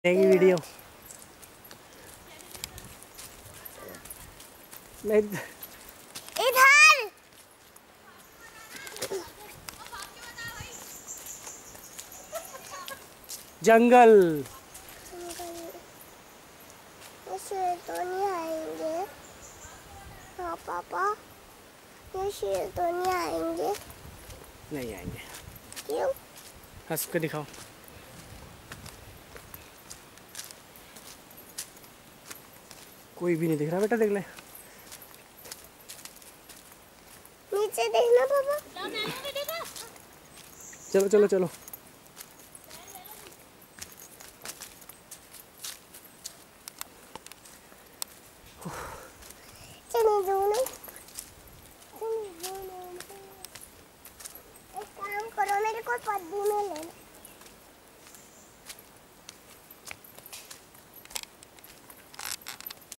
की वीडियो नहीं इधर जंगल शेर तो नहीं आएंगे। हाँ पापा, ये शेर तो नहीं आएंगे। नहीं आएंगे। क्यों? हंस के दिखाओ। कोई भी नहीं दिख रहा बेटा, देख ले। नीचे देखना पापा। चलो चलो चलो।